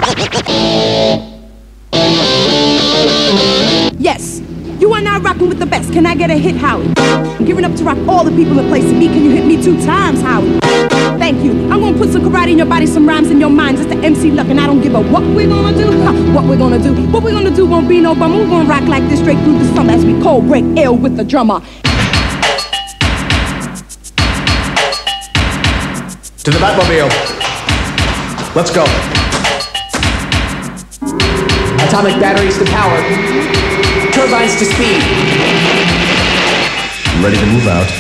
Yes, you are now rocking with the best. Can I get a hit, Howie? I'm giving up to rock all the people that place to me. Can you hit me 2 times, Howie? Thank you. I'm gonna put some karate in your body, some rhymes in your mind. Just the MC Luck, and I don't give a what we're gonna do. What we're gonna do. What we're gonna do won't be no bummer. We're gonna rock like this straight through the summer as we cold break ill with the drummer. To the Batmobile. Let's go. Atomic batteries to power. Turbines to speed. Ready to move out.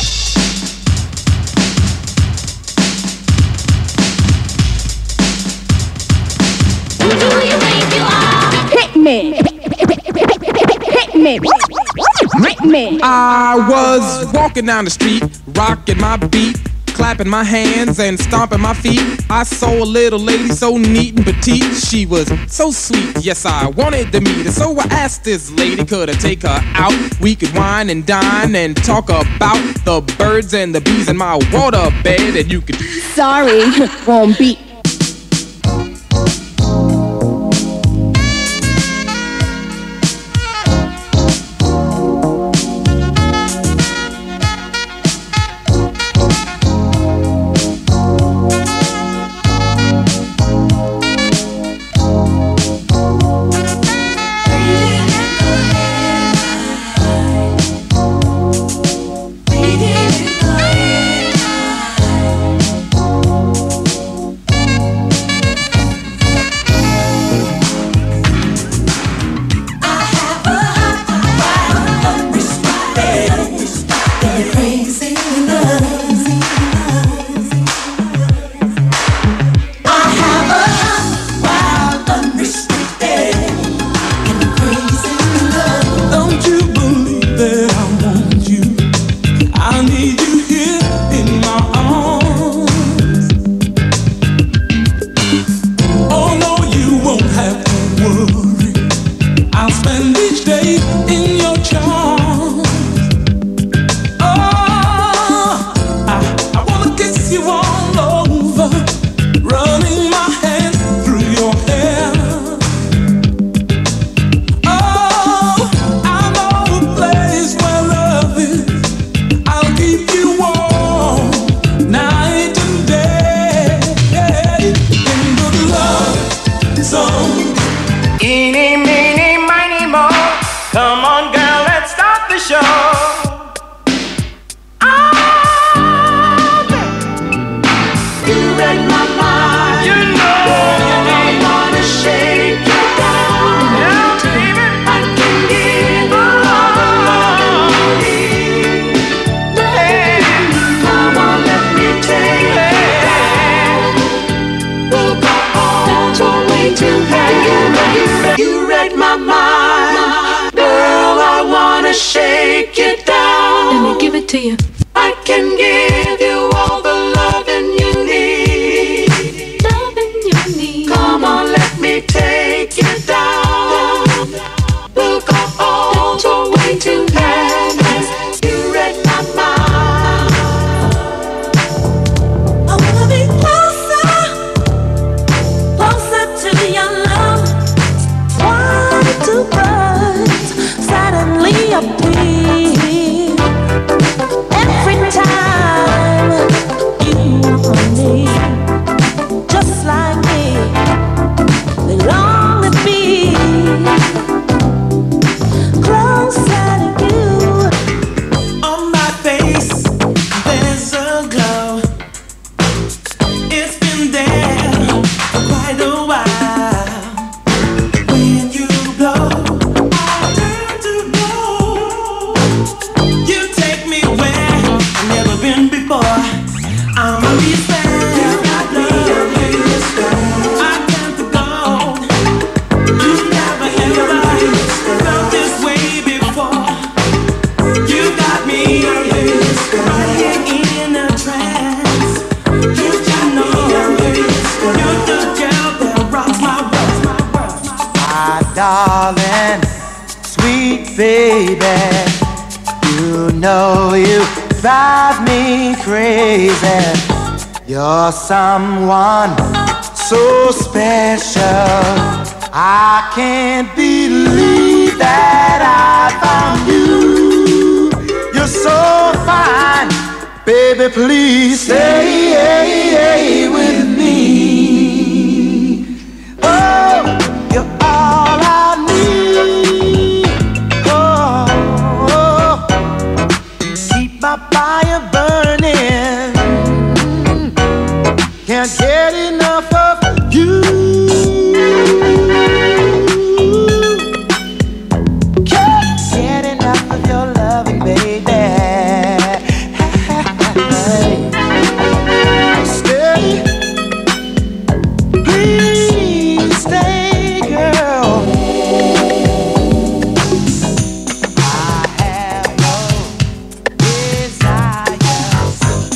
Who do you think you are? Hit me. Hit me. Hit me. I was walking down the street, rocking my beat, clapping my hands and stomping my feet. I saw a little lady so neat and petite. She was so sweet, yes, I wanted to meet her. So I asked this lady, could I take her out? We could wine and dine and talk about the birds and the bees in my water bed. And you could... Sorry, wrong beat. Shake it down. Let me give it to you. I can give you all the loving you need. Loving you need. Come on, let me take it down. We'll go all the way to heaven. You read my mind. I wanna be closer, closer to your love. One, two, birds suddenly appear. Every time you want me, just like me, they long to be closer to you. On my face, there's a glow. It's been there for quite a while. When you blow, I turn to gold. You take me where I've never been before. I'm a reason. You got me a reason. I turn to gold. You never ever felt this way before. You got me a reason. Right here in a trance. You know you're the girl that rocks my world. My darling, sweet baby, you know you drive me crazy. You're someone so special. I can't believe that I found you. You're so fine, baby, please stay with me. Oh, you're all I need. Oh, keep my fire burning. Can't get enough of you. Can't get enough of your loving, baby. Stay, please stay, girl. I have no desires.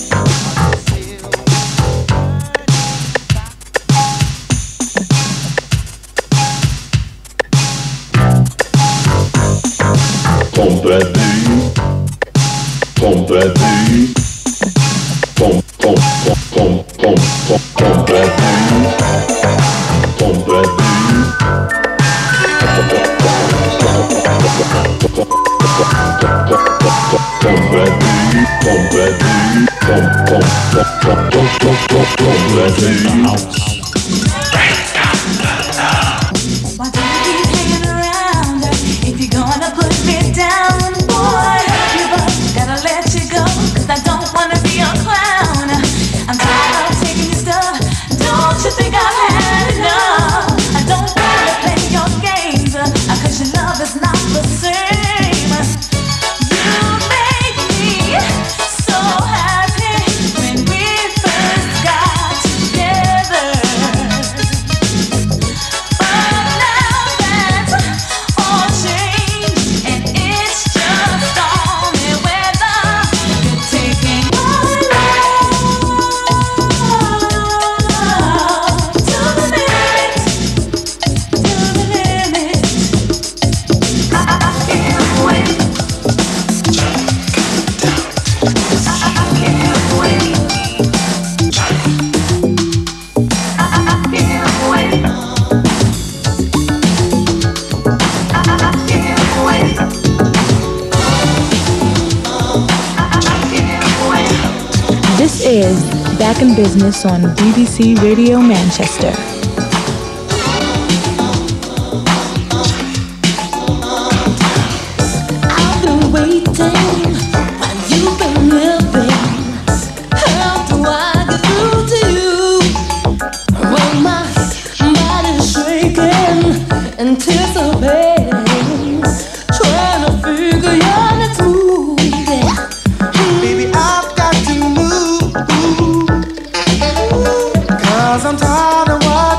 Why don't you keep hanging around? If you're gonna put me down, boy, you gotta let you go, 'cause I don't wanna be a clown. I'm tired of taking your stuff. Don't you think I've had enough? I don't wanna play your games, 'cause your love is not the same. You make me so happy when we first got together. But now that's all changed, and it's just stormy weather. You're taking my love to the limit, to the limit. I can't wait. I can't wait. I can't wait. This is Back in Business on BBC Radio Manchester. I've been waiting while you've been living. How do I get through to you? Well, my body's shaking, anticipating, trying to figure your next move. Baby, I've got to move, 'cause I'm tired of watching.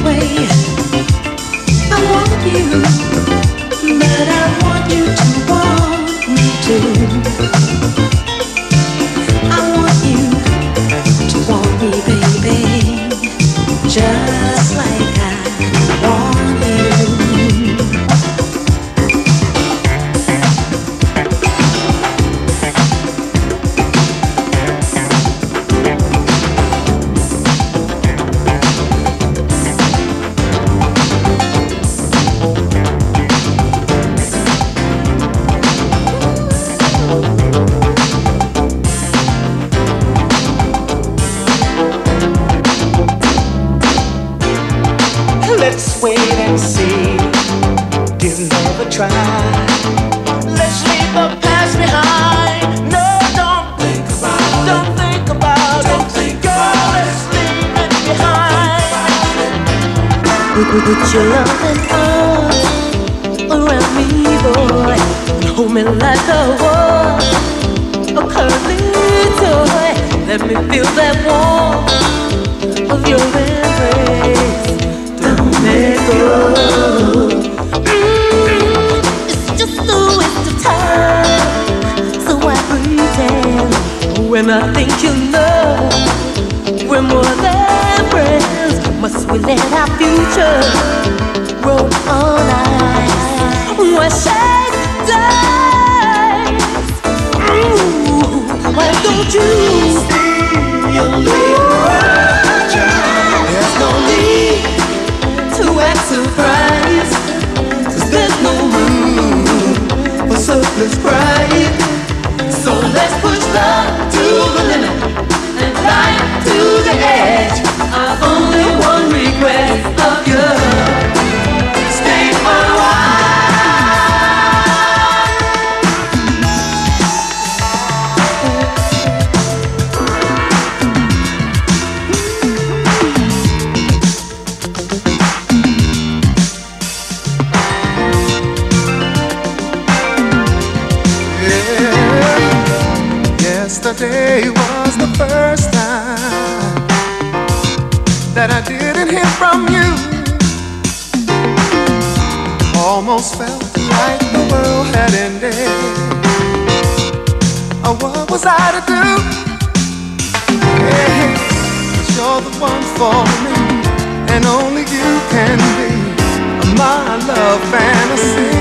way. I want you, but I want you to want me too. I want you to want me, baby, just like I want you. Let's wait and see, give love a try. Let's leave the past behind. No, don't think about it. Don't think about it. Don't think about it. Let's leave it behind. Put your loving arms around me, boy, and hold me like a cuddly toy. Let me feel that warmth of your embrace. Don't let go. It's just a waste of time, so I pretend when I think you know we're more than friends. Must we let our future roll on ice? Why shake days? Why don't you see your lead? There's no need to act surprised, 'cause there's no room for surplus pride. So let's push love to the limit and light to the edge. I've only one request of you: stay for a while. Yesterday was the first time that I didn't hear from you. Almost felt like the world had ended. Oh, what was I to do? Hey, 'cause you're the one for me, and only you can be my love fantasy.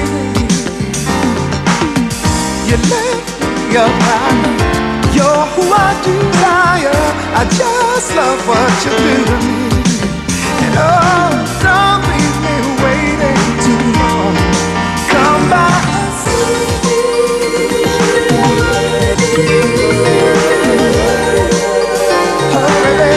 You left me up high. You're who I desire. I just love what you do to me. And oh, don't leave me waiting too long. Come back. Hurry,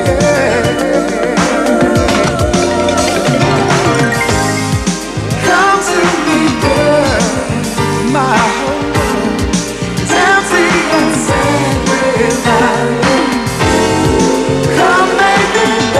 come to me, girl. My whole world is empty and sad without you. Come, baby.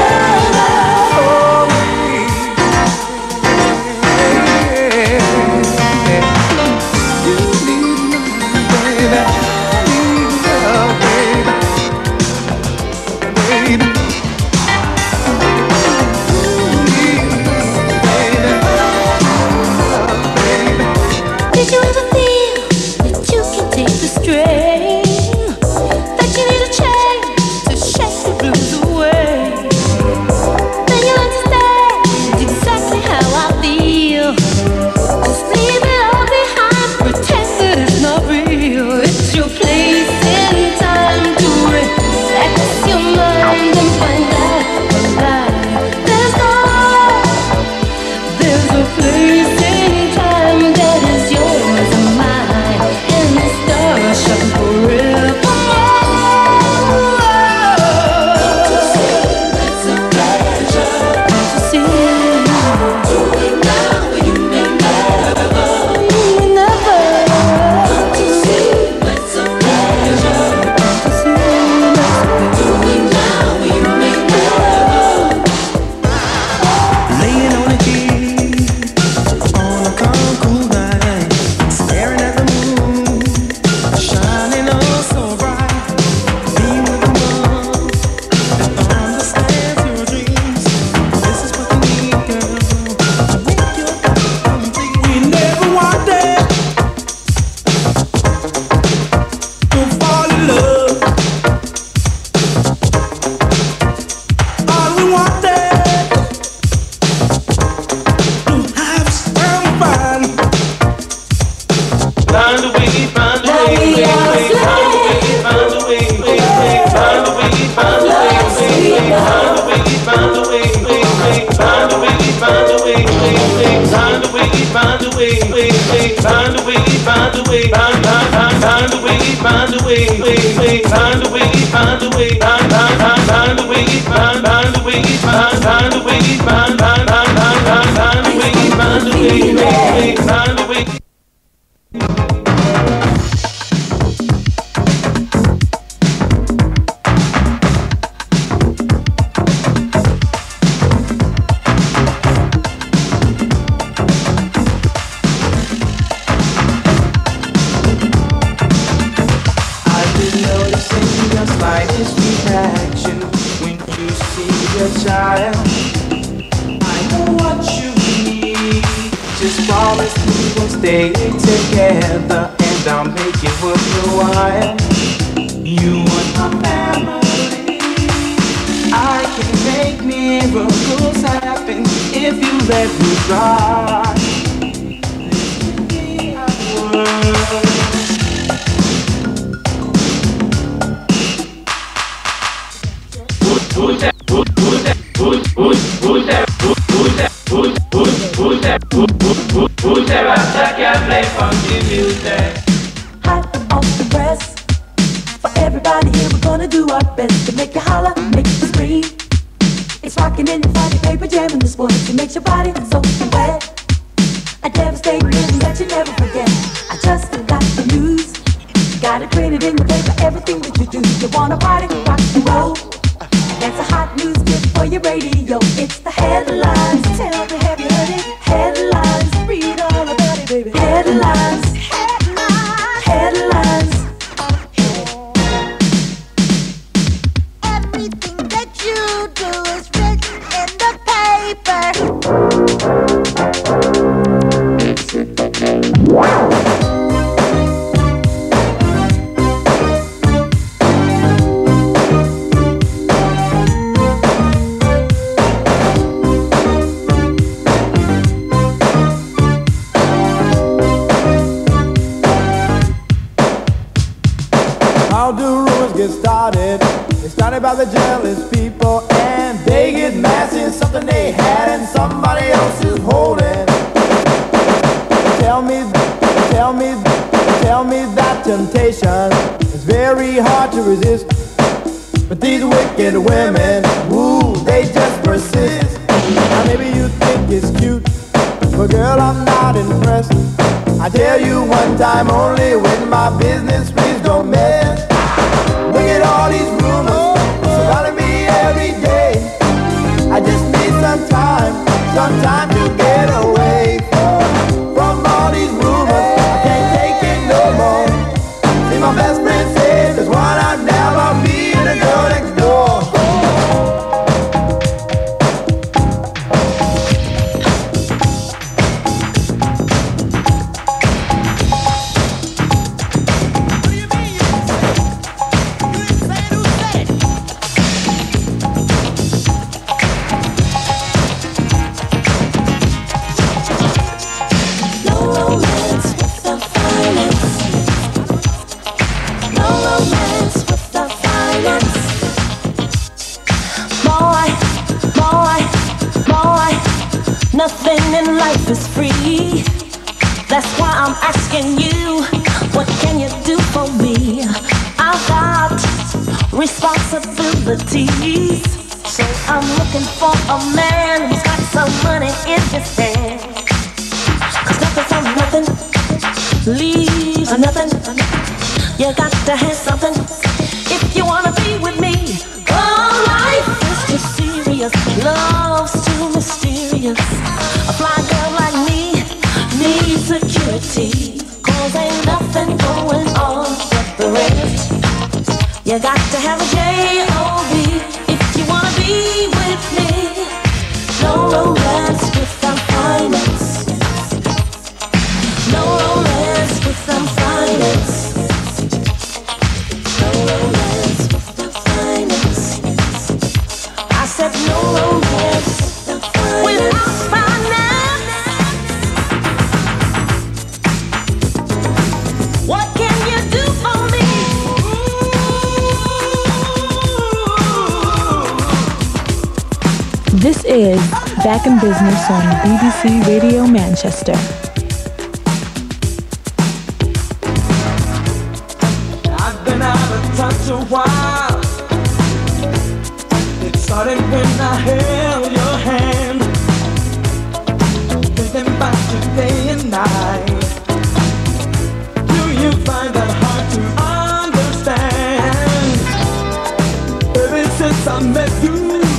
This is Back in Business on BBC Radio Manchester. I've been out of touch a while. It started when I held your hand, thinking about you day and night. Do you find that hard to understand? Ever since I met you,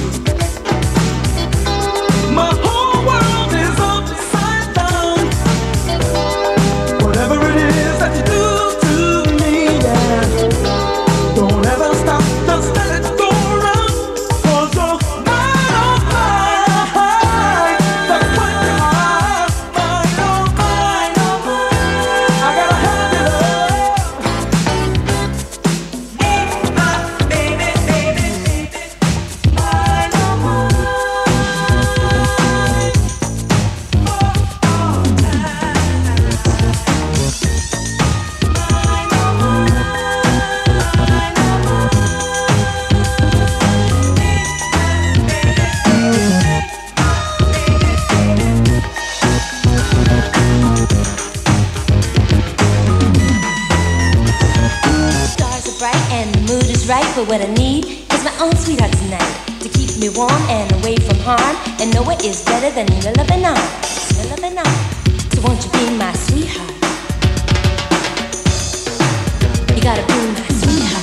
my whole world is upside down. Whatever it is that you do to me, yeah, don't ever stop, just let it go around. 'Cause you're mine, oh mine, that's what you are. Mine, oh mine, oh mine, I gotta have your love. My baby, baby, baby, mine, oh mine. Stars are bright and the mood is right, but what I need is my own sweetheart tonight to keep me warm and away from harm. And nowhere is better than your loving arms, your loving arms. So won't you be my sweetheart? You gotta be my sweetheart.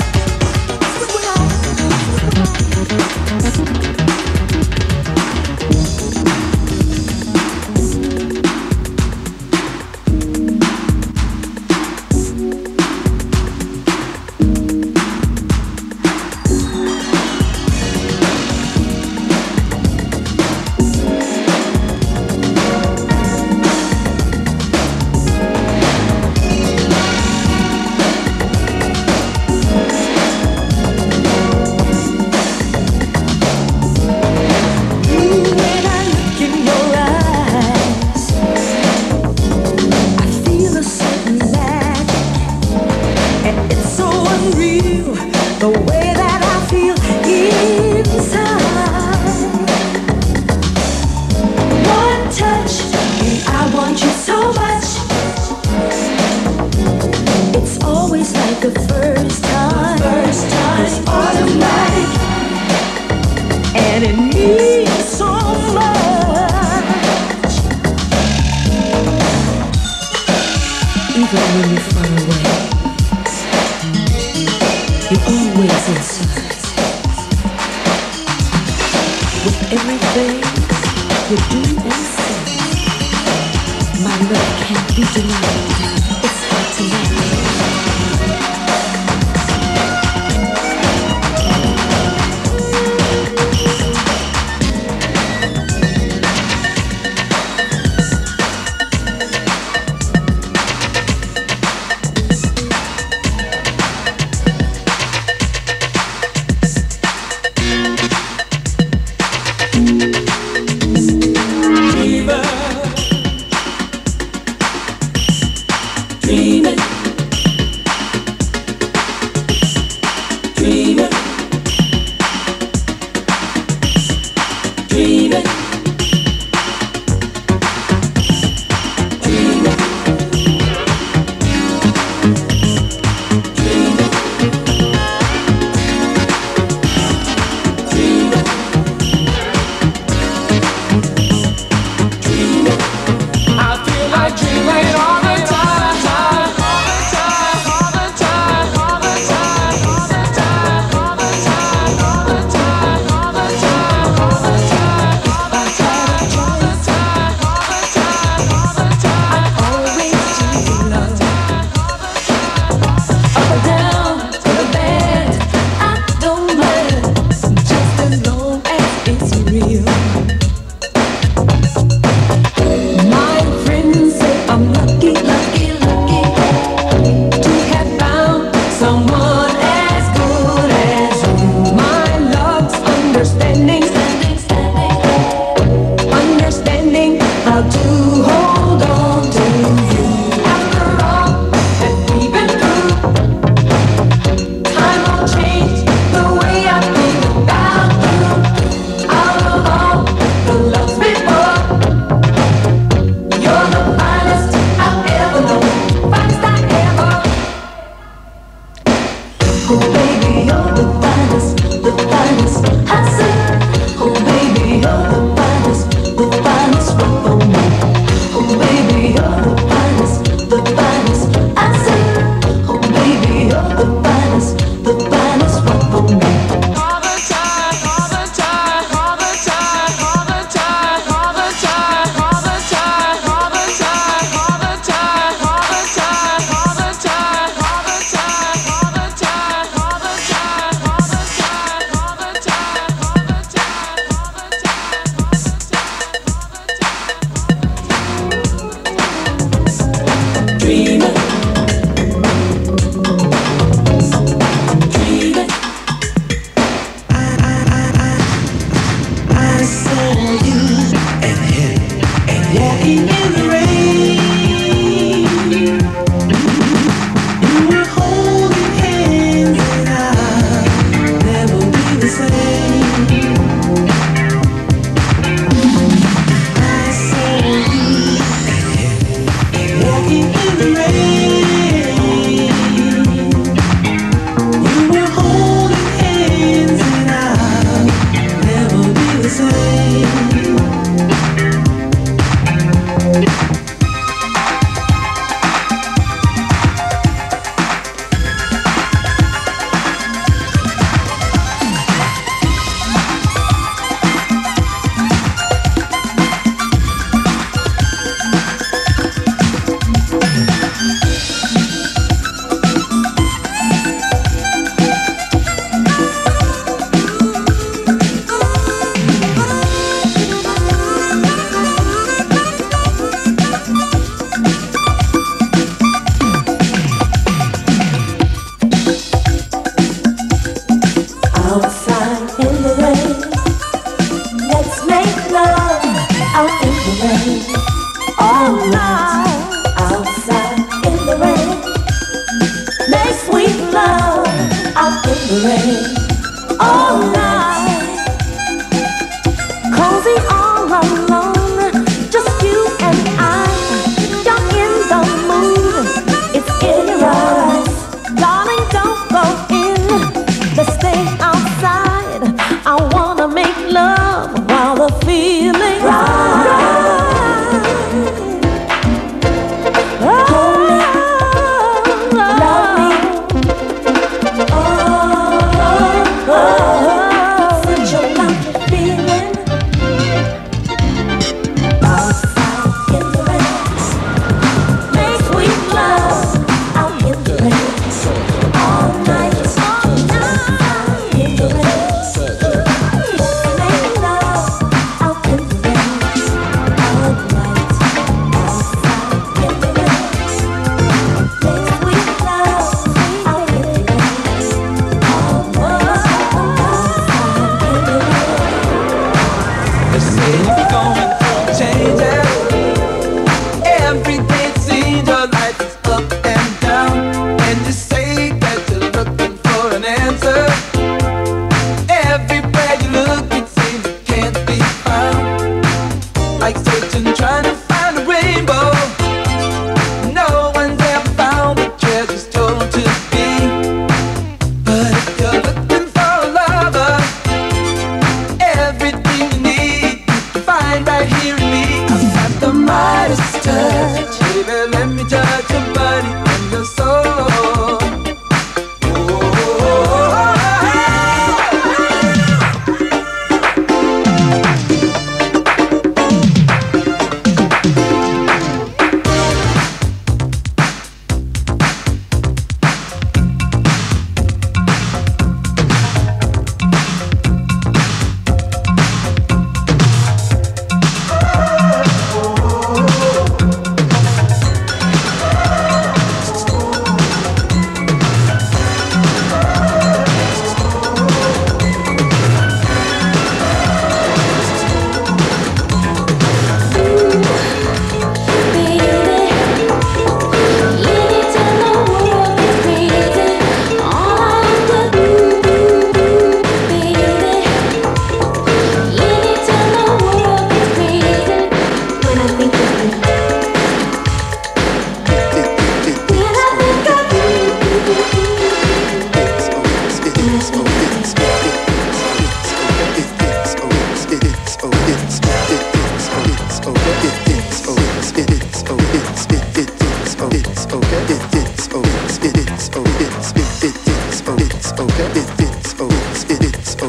When I look in your eyes, I feel a certain magic, and it's so unreal the way that I feel inside. One touch, and I want you so much. It's always like the first time. It's automatic, and it means so much. Even when you're far away, you're always inside. With everything you do and say, my love can't be denied. It's automatic. Fever,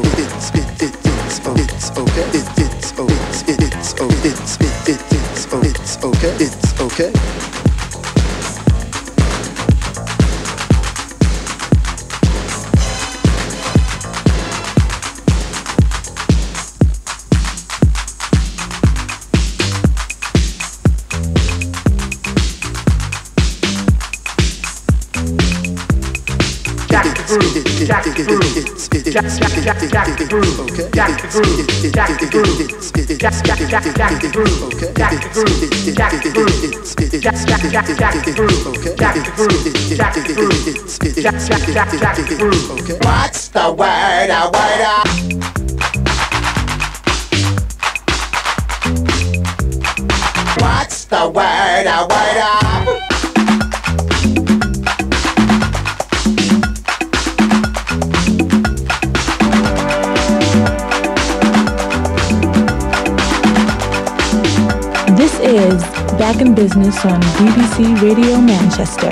okay. What's the word? What's the word? This is Back in Business on BBC Radio Manchester.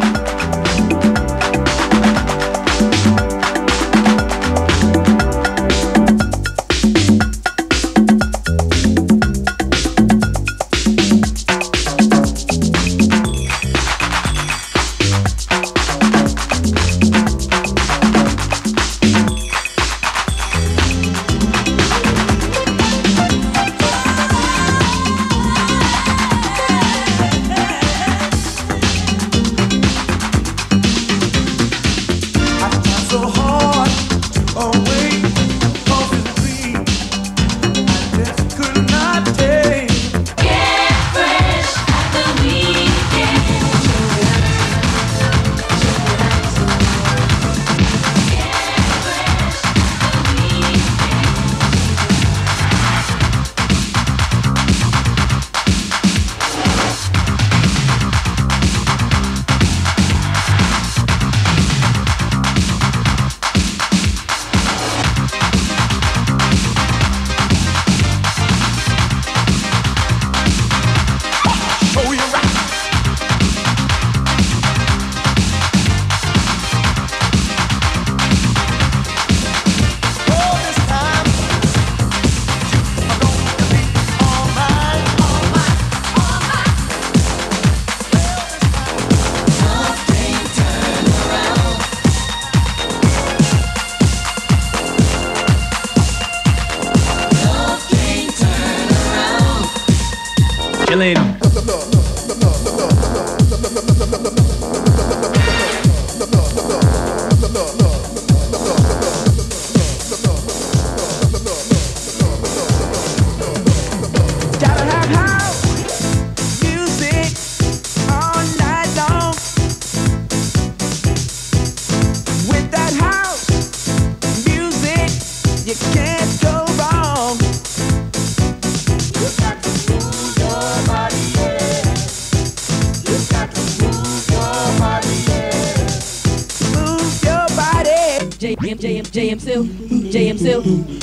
JM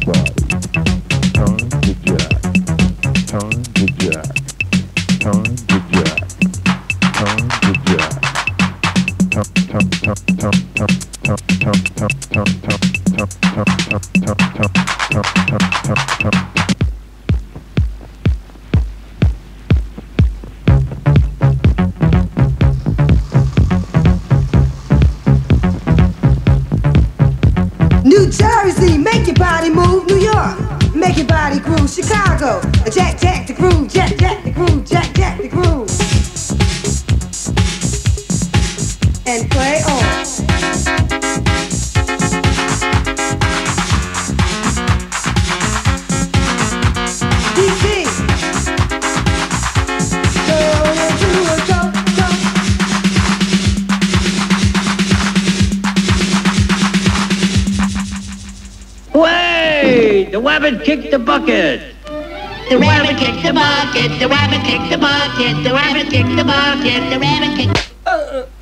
New Jersey, make your body move. New York, make your body groove. Chicago, jack, jack the groove, jack, jack the groove, jack, jack the groove. And play on. DC, Way! The rabbit kicked the bucket. The rabbit kicked the bucket. The rabbit kicked the bucket. The rabbit kicked the bucket. The rabbit kicked.